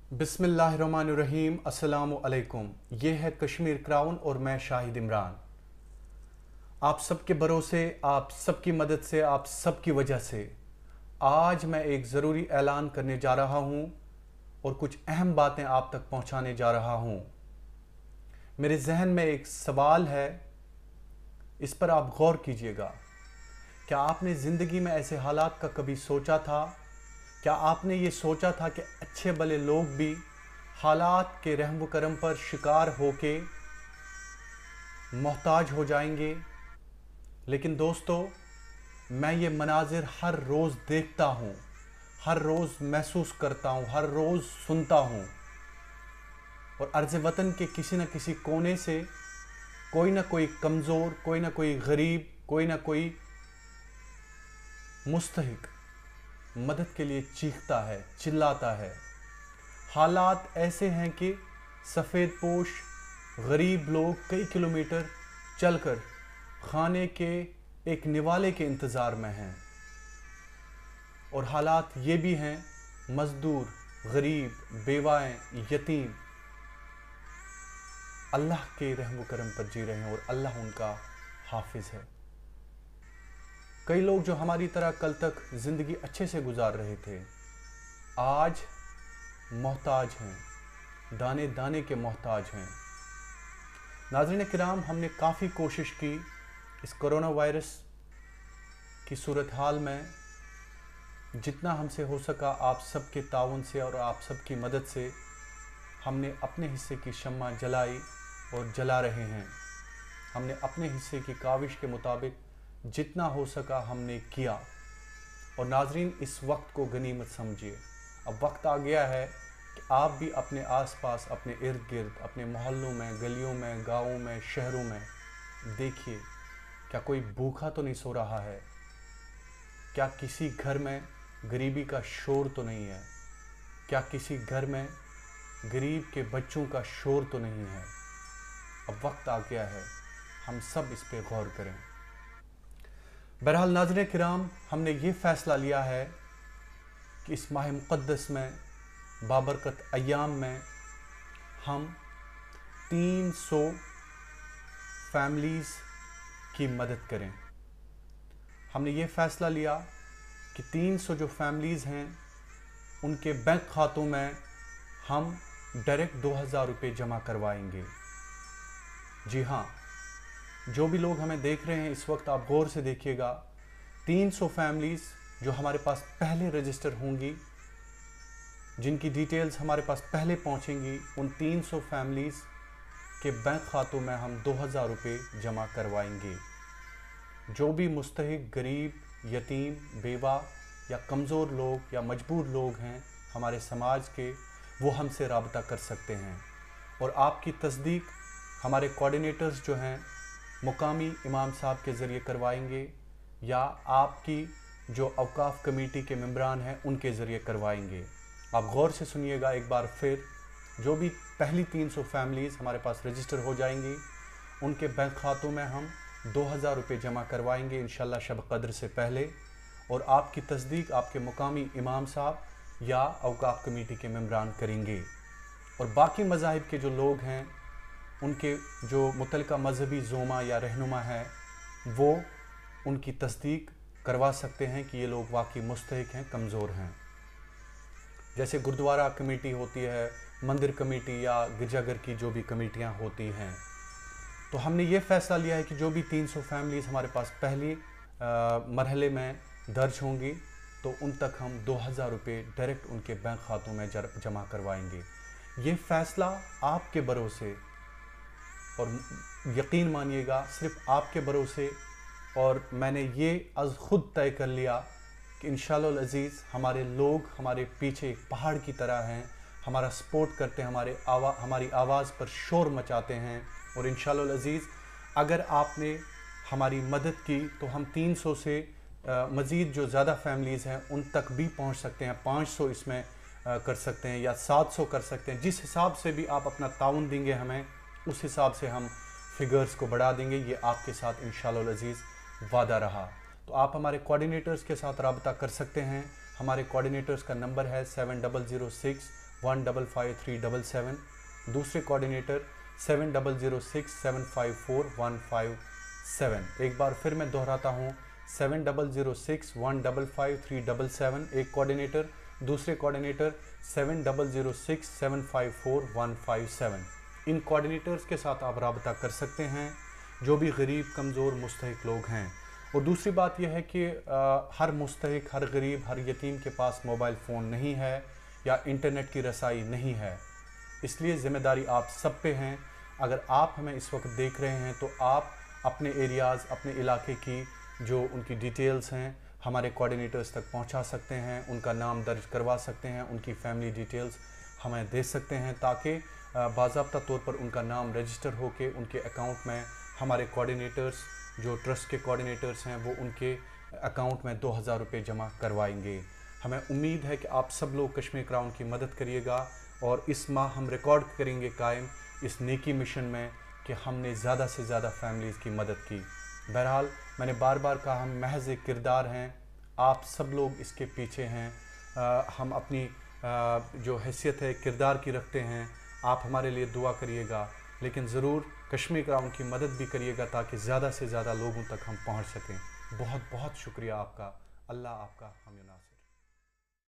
बिस्मिल्लाहिर्रहमानिर्रहीम। अस्सलामु अलैकुम। ये है कश्मीर क्राउन और मैं शाहिद इमरान। आप सबके भरोसे, आप सबकी मदद से, आप सबकी वजह से आज मैं एक ज़रूरी ऐलान करने जा रहा हूँ और कुछ अहम बातें आप तक पहुँचाने जा रहा हूँ। मेरे जहन में एक सवाल है, इस पर आप गौर कीजिएगा। क्या आपने ज़िंदगी में ऐसे हालात का कभी सोचा था? क्या आपने ये सोचा था कि अच्छे भले लोग भी हालात के रहम व करम पर शिकार होके मोहताज हो जाएंगे? लेकिन दोस्तों, मैं ये मनाजिर हर रोज़ देखता हूँ, हर रोज़ महसूस करता हूँ, हर रोज़ सुनता हूँ और अर्ज़ वतन के किसी न किसी कोने से कोई ना कोई कमज़ोर, कोई ना कोई गरीब, कोई ना कोई मुस्तहिक मदद के लिए चीखता है, चिल्लाता है। हालात ऐसे हैं कि सफ़ेद पोश गरीब लोग कई किलोमीटर चलकर खाने के एक निवाले के इंतज़ार में हैं और हालात ये भी हैं, मज़दूर, गरीब, बेवाएँ, यतीम अल्लाह के रहम व करम पर जी रहे हैं और अल्लाह उनका हाफिज़ है। कई लोग जो हमारी तरह कल तक ज़िंदगी अच्छे से गुजार रहे थे, आज मोहताज हैं, दाने दाने के मोहताज हैं। नाज़रीन किराम, हमने काफ़ी कोशिश की इस कोरोना वायरस की सूरत हाल में, जितना हमसे हो सका आप सबके ताउन से और आप सबकी मदद से हमने अपने हिस्से की शम्मा जलाई और जला रहे हैं। हमने अपने हिस्से की काविश के मुताबिक जितना हो सका हमने किया। और नाजरीन, इस वक्त को गनीमत समझिए। अब वक्त आ गया है कि आप भी अपने आसपास, अपने इर्द गिर्द, अपने मोहल्लों में, गलियों में, गाँवों में, शहरों में देखिए, क्या कोई भूखा तो नहीं सो रहा है? क्या किसी घर में गरीबी का शोर तो नहीं है? क्या किसी घर में गरीब के बच्चों का शोर तो नहीं है? अब वक्त आ गया है, हम सब इस पे गौर करें। बहरहाल नाज़रीन किराम, हमने ये फ़ैसला लिया है कि इस माह मुक़द्दस में, बाबरकत अय्याम में, हम 300 फैमिलीज़ की मदद करें। हमने ये फ़ैसला लिया कि 300 जो फैमिलीज़ हैं उनके बैंक खातों में हम डायरेक्ट 2000 रुपये जमा करवाएंगे। जी हाँ, जो भी लोग हमें देख रहे हैं इस वक्त, आप गौर से देखिएगा। 300 फैमिलीज़ जो हमारे पास पहले रजिस्टर होंगी, जिनकी डिटेल्स हमारे पास पहले पहुंचेंगी, उन 300 फैमिलीज़ के बैंक खातों में हम 2000 रुपये जमा करवाएंगे। जो भी मुस्तहिक, गरीब, यतीम, बेवा या कमज़ोर लोग या मजबूर लोग हैं हमारे समाज के, वो हमसे रब्ता कर सकते हैं और आपकी तस्दीक हमारे कोऑर्डिनेटर्स जो हैं मुकामी इमाम साहब के ज़रिए करवाएंगे या आपकी जो औकाफ कमेटी के मेंबरान हैं उनके ज़रिए करवाएंगे। आप गौर से सुनिएगा एक बार फिर। जो भी पहली 300 फैमिलीज़ हमारे पास रजिस्टर हो जाएंगी, उनके बैंक खातों में हम 2000 रुपये जमा करवाएंगे इंशाल्लाह शब कद्र से पहले, और आपकी तस्दीक आपके मुकामी इमाम साहब या औकाफ कमेटी के मेंबरान करेंगे। और बाकी मज़ाहिब के जो लोग हैं, उनके जो मुतलका मजहबी ज़ोमा या रहनुमा है, वो उनकी तस्दीक करवा सकते हैं कि ये लोग वाकई मुस्तहिक हैं, कमज़ोर हैं। जैसे गुरुद्वारा कमेटी होती है, मंदिर कमेटी या गिरजाघर की जो भी कमेटियां होती हैं। तो हमने ये फ़ैसला लिया है कि जो भी 300 फैमिलीज़ हमारे पास पहली मरहले में दर्ज होंगी, तो उन तक हम 2000 रुपये डायरेक्ट उनके बैंक खातों में जमा करवाएंगे। ये फ़ैसला आपके भरोसे, और यकीन मानिएगा सिर्फ आपके भरोसे, और मैंने ये आज ख़ुद तय कर लिया कि इंशाअल्लाह अज़ीज़ हमारे लोग हमारे पीछे एक पहाड़ की तरह हैं, हमारा सपोर्ट करते हैं, हमारी आवाज़ पर शोर मचाते हैं। और इंशाअल्लाह अज़ीज़ अगर आपने हमारी मदद की तो हम 300 से मज़ीद जो ज़्यादा फैमिलीज़ हैं उन तक भी पहुंच सकते हैं। 500 इसमें कर सकते हैं या 700 कर सकते हैं। जिस हिसाब से भी आप अपना ताउन देंगे हमें, उस हिसाब से हम फिगर्स को बढ़ा देंगे। ये आपके साथ इंशाअल्लाह अज़ीज़ वादा रहा। तो आप हमारे कोऑर्डिनेटर्स के साथ रब्ता कर सकते हैं। हमारे कोऑर्डिनेटर्स का नंबर है 7006 1555377, दूसरे कोऑर्डिनेटर 7006754157। एक बार फिर मैं दोहराता हूँ, 7006155377 एक कोऑर्डिनेटर, दूसरे कोऑर्डिनेटर 7006754157। इन कोऑर्डिनेटर्स के साथ आप राब्ता कर सकते हैं जो भी गरीब कमज़ोर मुस्तहिक लोग हैं। और दूसरी बात यह है कि हर मुस्तहिक, हर गरीब, हर यतीम के पास मोबाइल फ़ोन नहीं है या इंटरनेट की रसाई नहीं है, इसलिए ज़िम्मेदारी आप सब पे हैं। अगर आप हमें इस वक्त देख रहे हैं तो आप अपने एरियाज़, अपने इलाके की जो उनकी डिटेल्स हैं हमारे कोऑर्डिनेटर्स तक पहुंचा सकते हैं, उनका नाम दर्ज करवा सकते हैं, उनकी फैमिली डिटेल्स हमें दे सकते हैं, ताकि बाज़ाब्ता तौर पर उनका नाम रजिस्टर होकर उनके अकाउंट में हमारे कोऑर्डिनेटर्स जो ट्रस्ट के कोऑर्डिनेटर्स हैं वो उनके अकाउंट में 2000 रुपये जमा करवाएंगे। हमें उम्मीद है कि आप सब लोग कश्मीर क्राउन की मदद करिएगा और इस माह हम रिकॉर्ड करेंगे कायम इस नेकी मिशन में कि हमने ज़्यादा से ज़्यादा फैमिलीज़ की मदद की। बहरहाल मैंने बार बार कहा, हम महज एक किरदार हैं, आप सब लोग इसके पीछे हैं। हम अपनी जो हैसियत है किरदार की रखते हैं। आप हमारे लिए दुआ करिएगा, लेकिन ज़रूर कश्मीर क्राउन की मदद भी करिएगा ताकि ज़्यादा से ज़्यादा लोगों तक हम पहुंच सकें। बहुत बहुत शुक्रिया आपका। अल्लाह आपका हम नासिर।